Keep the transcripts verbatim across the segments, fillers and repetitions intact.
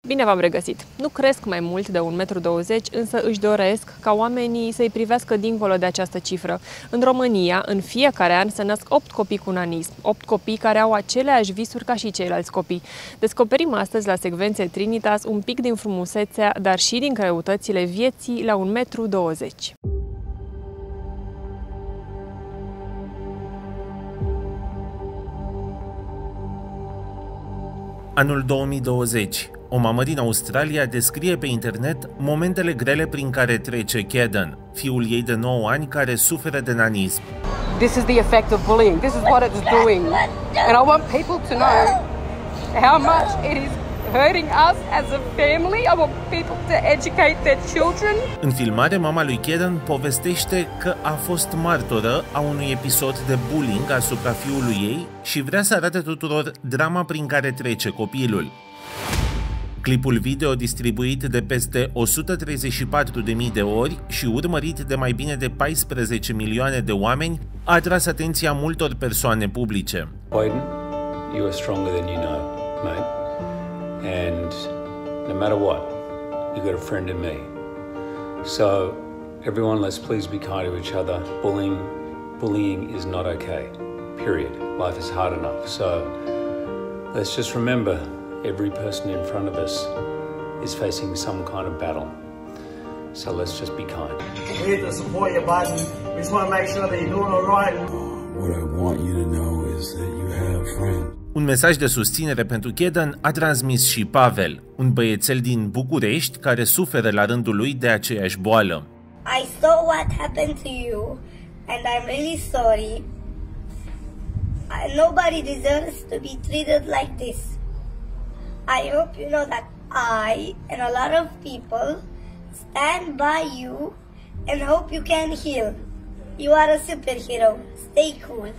Bine v-am regăsit! Nu cresc mai mult de un metru douăzeci, însă își doresc ca oamenii să-i privească dincolo de această cifră. În România, în fiecare an se nasc opt copii cu nanism, opt copii care au aceleași visuri ca și ceilalți copii. Descoperim astăzi la Secvențe Trinitas un pic din frumusețea, dar și din greutățile vieții la un metru douăzeci. Anul două mii douăzeci. O mamă din Australia descrie pe internet momentele grele prin care trece Caden, fiul ei de nouă ani care suferă de nanism. This is the effect of bullying. This is what it's doing. And I want people to know how much it is hurting us as a family. I want people to educate their children. În filmare, mama lui Caden povestește că a fost martoră a unui episod de bullying asupra fiului ei și vrea să arate tuturor drama prin care trece copilul. Clipul video, distribuit de peste o sută treizeci și patru de mii de ori și urmărit de mai bine de paisprezece milioane de oameni, a atras atenția multor persoane publice. Boyden, you are stronger than you know, mate. And no matter what, you got a friend in me. So, everyone, let's please be kind to each other. Bullying, bullying is not okay. Period. Life is hard enough. So, let's just remember, every person in front of us is facing some kind of battle. So let's just be kind. We're here to support you, bud. We just want to make sure that you're doing all right. What I want you to know is that you have friends. Un mesaj de susținere pentru Caden a transmis și Pavel, un băiețel din București care suferă la rândul lui de aceeași boală. I saw what happened to you and I'm really sorry. Nobody deserves to be treated like this. I hope you know that I and a lot of people stand by you and hope you can heal. You are a superhero. Stay cool.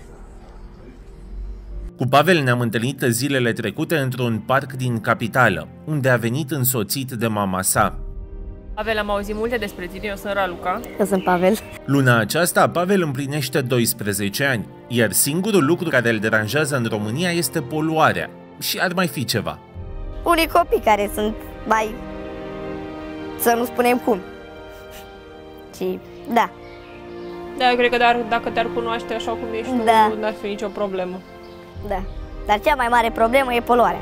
Cu Pavel ne-am întâlnit zilele trecute într-un parc din capitală, unde a venit însoțit de mama sa. Pavel, am auzit multe despre tine, eu sunt Raluca. Eu sunt Pavel. Luna aceasta, Pavel împlinește doisprezece ani, iar singurul lucru care îl deranjează în România este poluarea. Și ar mai fi ceva. Unii copii care sunt mai, să nu spunem cum. Și da. Da, eu cred că dar, dacă te-ar cunoaște așa cum ești tu, da, n-ar fi nicio problemă. Da. Dar cea mai mare problemă e poluarea.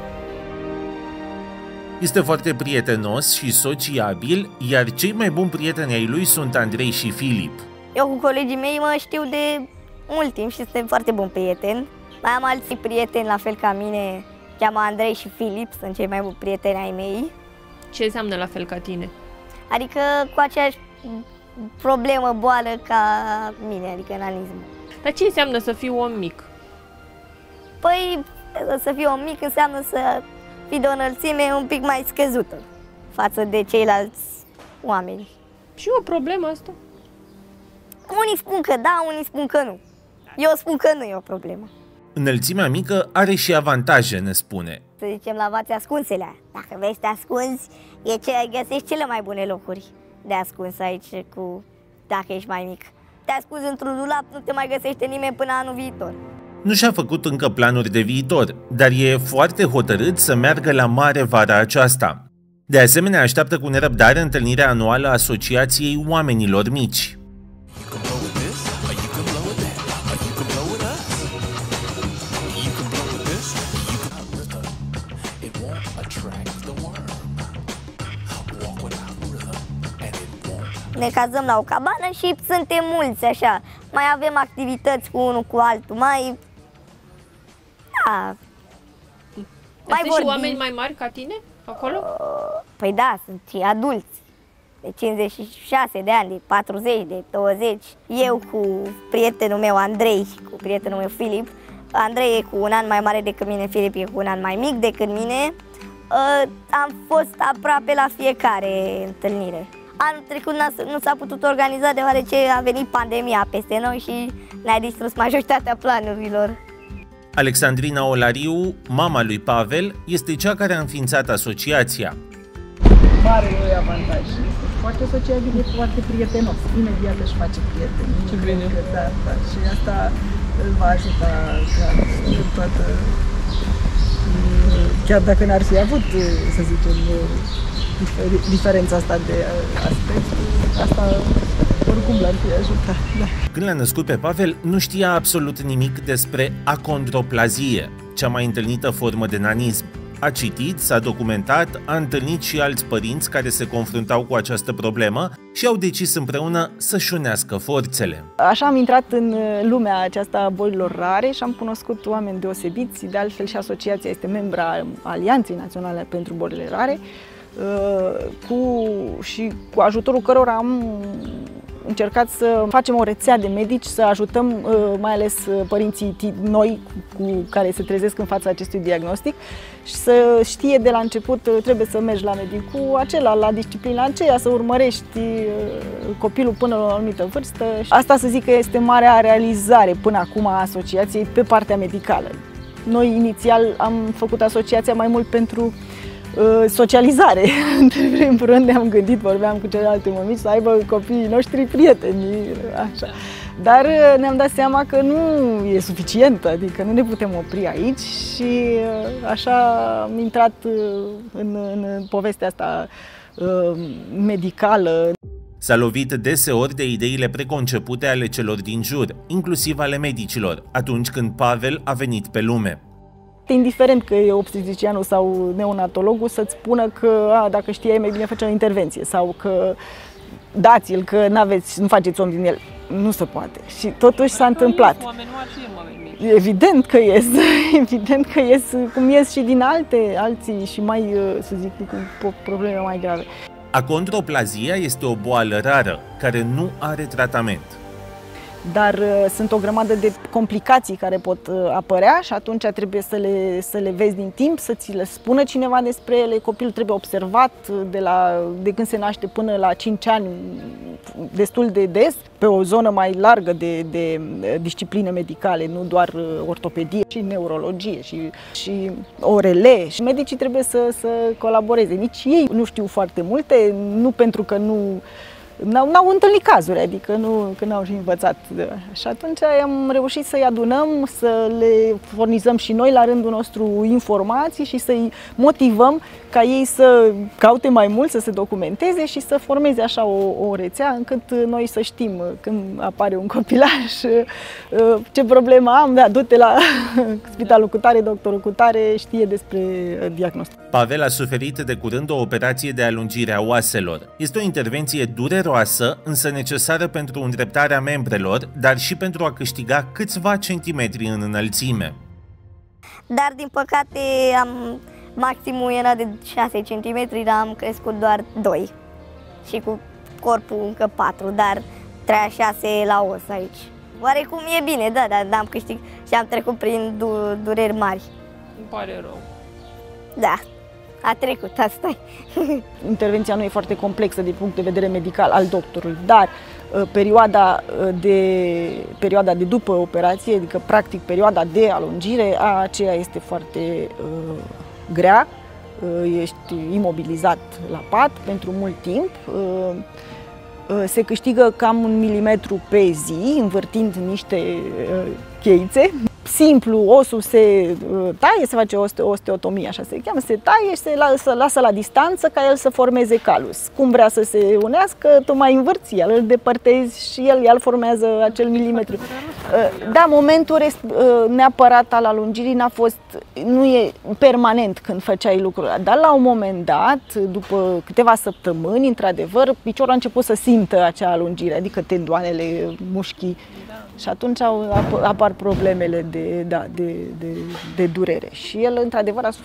Este foarte prietenos și sociabil, iar cei mai buni prieteni ai lui sunt Andrei și Filip. Eu cu colegii mei mă știu de mult timp și suntem foarte buni prieteni. Mai am alți prieteni la fel ca mine, cheamă Andrei și Filip, sunt cei mai buni prieteni ai mei. Ce înseamnă la fel ca tine? Adică cu aceeași problemă, boală ca mine, adică nanism. Dar ce înseamnă să fii om mic? Păi, să fii om mic înseamnă să fii de o înălțime un pic mai scăzută față de ceilalți oameni. Și o problemă asta? Unii spun că da, unii spun că nu. Eu spun că nu e o problemă. Înălțimea mică are și avantaje, ne spune. Să zicem la vați ascunselea. Dacă vrei să te ascunzi, e ce găsești cele mai bune locuri de ascuns aici, cu dacă ești mai mic. Te ascunzi într-un dulap, nu te mai găsește nimeni până anul viitor. Nu și-a făcut încă planuri de viitor, dar e foarte hotărât să meargă la mare vara aceasta. De asemenea, așteaptă cu nerăbdare întâlnirea anuală a Asociației Oamenilor Mici. Ne cazăm la o cabană și suntem mulți așa. Mai avem activități cu unul cu altul, mai... Da. Mai sunt și oameni mai mari ca tine acolo? Păi da, sunt și adulți. De cincizeci și șase de ani, de patruzeci, de douăzeci. Eu cu prietenul meu Andrei, cu prietenul meu Filip. Andrei e cu un an mai mare decât mine, Filip e cu un an mai mic decât mine. Am fost aproape la fiecare întâlnire. Anul trecut nu s-a putut organiza deoarece a venit pandemia peste noi și ne-a distrus majoritatea planurilor. Alexandrina Olariu, mama lui Pavel, este cea care a înființat asociația. Mare lui avantaj. Este foarte sociabil, e foarte prietenos. Imediat își face prieteni. Ce bine. Da, da. Și asta îl va ajuta în toată chiar dacă n-ar fi avut, să zicem, diferența asta de aspect, asta oricum l-ar fi ajutat. Da. Când l-a născut pe Pavel, nu știa absolut nimic despre acondroplazie, cea mai întâlnită formă de nanism. A citit, s-a documentat, a întâlnit și alți părinți care se confruntau cu această problemă și au decis împreună să-și unească forțele. Așa am intrat în lumea aceasta a bolilor rare și am cunoscut oameni deosebiți. De altfel și asociația este membra Alianței Naționale pentru Bolile Rare, cu, și cu ajutorul cărora am încercat să facem o rețea de medici, să ajutăm mai ales părinții noi cu care se trezesc în fața acestui diagnostic și să știe de la început, trebuie să mergi la medicul acela, la disciplina aceea, să urmărești copilul până la o anumită vârstă. Asta, să zic, că este marea realizare până acum a asociației pe partea medicală. Noi inițial am făcut asociația mai mult pentru socializare. În primul rând ne-am gândit, vorbeam cu celelalte mămici, să aibă copiii noștri prieteni, așa. Dar ne-am dat seama că nu e suficient, adică nu ne putem opri aici și așa am intrat în, în povestea asta medicală. S-a lovit deseori de ideile preconcepute ale celor din jur, inclusiv ale medicilor, atunci când Pavel a venit pe lume. Indiferent că e obstetricianul sau neonatologul să-ți spună că a, dacă știai, mai bine făcea o intervenție sau că dați-l, că n-aveți, nu faceți om din el. Nu se poate. Și totuși s-a întâmplat. Evident că ies, evident că ies, cum ies și din alte, alții și mai, să zic, cu probleme mai grave. Acondroplazia este o boală rară, care nu are tratament. Dar uh, sunt o grămadă de complicații care pot uh, apărea și atunci trebuie să le, să le vezi din timp, să ți le spună cineva despre ele. Copilul trebuie observat de, la, de când se naște până la cinci ani destul de des, pe o zonă mai largă de, de discipline medicale, nu doar ortopedie, și neurologie și, și O R L. Și medicii trebuie să, să colaboreze. Nici ei nu știu foarte multe, nu pentru că nu... N-au întâlnit cazuri, adică nu, că n-au și învățat. Și atunci am reușit să-i adunăm, să le furnizăm și noi la rândul nostru informații și să-i motivăm ca ei să caute mai mult, să se documenteze și să formeze așa o, o rețea încât noi să știm când apare un copilaș ce problemă am, da, du-te la spitalul cu tare, doctorul cu tare știe despre diagnostic. Pavel a suferit de curând o operație de alungire a oaselor. Este o intervenție dureroasă, însă necesară pentru îndreptarea membrelor, dar și pentru a câștiga câțiva centimetri în înălțime. Dar din păcate am, maximul era de șase centimetri, dar am crescut doar doi și cu corpul încă patru, dar trei șase la os aici. Oarecum e bine, da, dar am câștigat și am trecut prin du dureri mari. Îmi pare rău. Da. A trecut, asta e. Intervenția nu e foarte complexă din punct de vedere medical al doctorului, dar uh, perioada, de, perioada de după operație, adică practic perioada de alungire, a aceea este foarte uh, grea. Uh, ești imobilizat la pat pentru mult timp. Uh, uh, se câștigă cam un milimetru pe zi, învârtind niște uh, cheițe. Simplu, osul se taie, se face osteotomie, așa se cheamă, se taie și se lasă, lasă la distanță ca el să formeze calus. Cum vrea să se unească, tu mai învârți, el îl depărtezi și el, el formează acel milimetru. Da, momentul neapărat al alungirii n-a fost, nu e permanent când făceai lucrul ăla, dar la un moment dat, după câteva săptămâni, într-adevăr, piciorul a început să simtă acea alungire, adică tendoanele, mușchii. Și atunci apar problemele de, da, de, de, de durere. Și el, într-adevăr, a,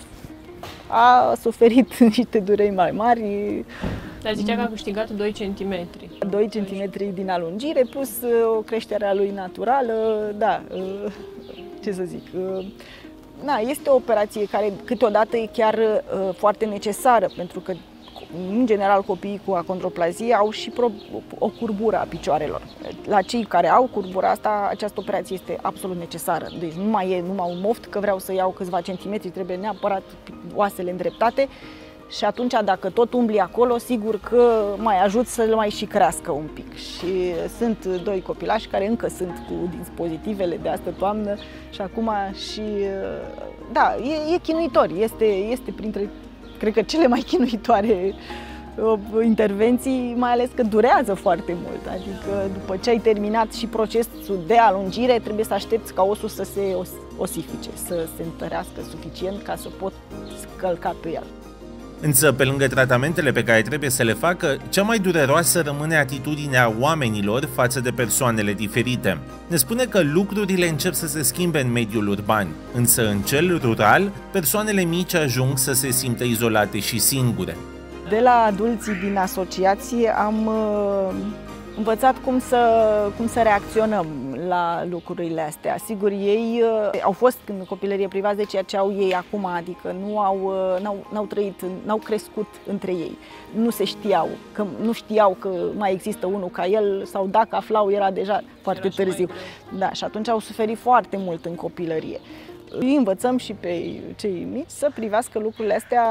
a suferit niște dureri mai mari. Dar zicea că a câștigat doi centimetri. doi centimetri din alungire, plus o creștere a lui naturală, da, ce să zic. Na, este o operație care câteodată e chiar foarte necesară, pentru că în general, copiii cu acondroplazie au și o curbură a picioarelor. La cei care au curbura asta, această operație este absolut necesară. Deci nu mai e numai un moft că vreau să iau câțiva centimetri, trebuie neapărat oasele îndreptate și atunci, dacă tot umbli acolo, sigur că mai ajut să mai și crească un pic. Și sunt doi copilași care încă sunt cu dispozitivele de astă toamnă și acum și da, e, e chinuitor, este, este printre, cred că, cele mai chinuitoare intervenții, mai ales că durează foarte mult. Adică după ce ai terminat și procesul de alungire, trebuie să aștepți ca osul să se osifice, să se întărească suficient ca să poți călca pe el. Însă, pe lângă tratamentele pe care trebuie să le facă, cea mai dureroasă rămâne atitudinea oamenilor față de persoanele diferite. Ne spune că lucrurile încep să se schimbe în mediul urban, însă în cel rural, persoanele mici ajung să se simtă izolate și singure. De la adulții din asociație am uh, învățat cum să, cum să reacționăm la lucrurile astea. Sigur, ei uh, au fost în copilărie privați de ceea ce au ei acum, adică nu au, uh, n-au, n-au trăit, n-au crescut între ei. Nu se știau, că, nu știau că mai există unul ca el sau dacă aflau era deja foarte era târziu. Da, și atunci au suferit foarte mult în copilărie. Îi învățăm și pe cei mici să privească lucrurile astea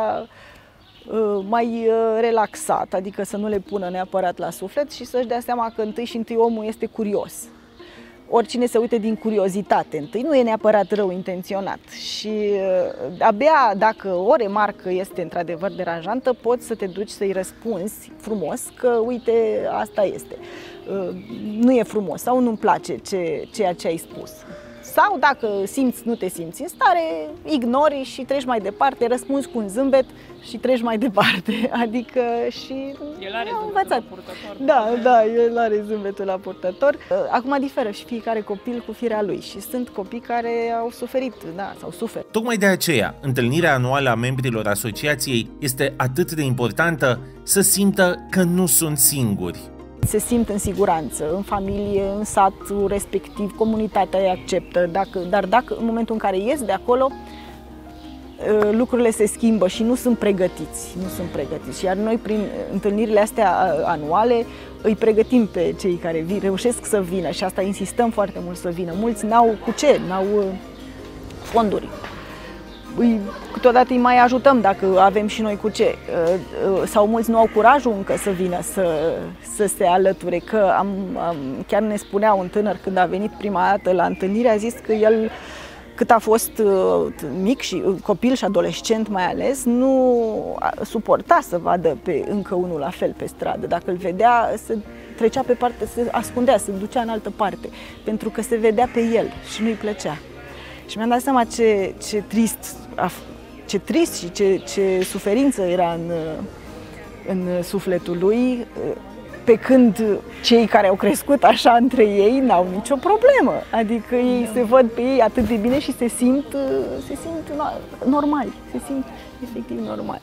mai relaxat, adică să nu le pună neapărat la suflet și să-și dea seama că întâi și întâi omul este curios. Oricine se uite din curiozitate întâi, nu e neapărat rău intenționat și abia dacă o remarcă este într-adevăr deranjantă, poți să te duci să-i răspunzi frumos că uite, asta este. Nu e frumos sau nu-mi place ce, ceea ce ai spus. Sau dacă simți, nu te simți în stare, ignori și treci mai departe, răspunzi cu un zâmbet și treci mai departe. Adică și el are zâmbetul la purtător. Da, da, el are zâmbetul la purtător. Acum diferă și fiecare copil cu firea lui și sunt copii care au suferit, da, sau suferă. Tocmai de aceea, întâlnirea anuală a membrilor asociației este atât de importantă să simtă că nu sunt singuri. Se simt în siguranță, în familie, în satul respectiv, comunitatea îi acceptă, dacă, dar dacă în momentul în care ies de acolo, lucrurile se schimbă și nu sunt pregătiți, nu sunt pregătiți. Iar noi, prin întâlnirile astea anuale, îi pregătim pe cei care vin, reușesc să vină și asta insistăm foarte mult să vină. Mulți n-au cu ce, n-au fonduri. Îi, câteodată îi mai ajutăm dacă avem și noi cu ce, sau mulți nu au curajul încă să vină să, să se alăture, că am, am, chiar ne spunea un tânăr când a venit prima dată la întâlnire, a zis că el, cât a fost mic și copil și adolescent mai ales, nu suporta să vadă pe încă unul la fel pe stradă. Dacă îl vedea, se trecea pe parte, se ascundea, se ducea în altă parte, pentru că se vedea pe el și nu-i plăcea. Și mi-am dat seama ce, ce trist, ce trist și ce, ce suferință era în, în sufletul lui, pe când cei care au crescut așa între ei n-au nicio problemă. Adică ei se văd pe ei atât de bine și se simt, se simt normali, se simt efectiv normali.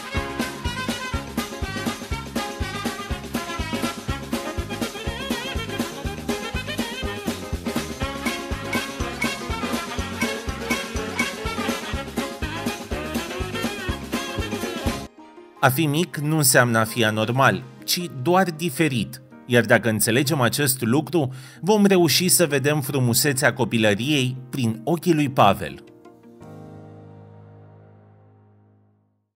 A fi mic nu înseamnă a fi anormal, ci doar diferit. Iar dacă înțelegem acest lucru, vom reuși să vedem frumusețea copilăriei prin ochii lui Pavel.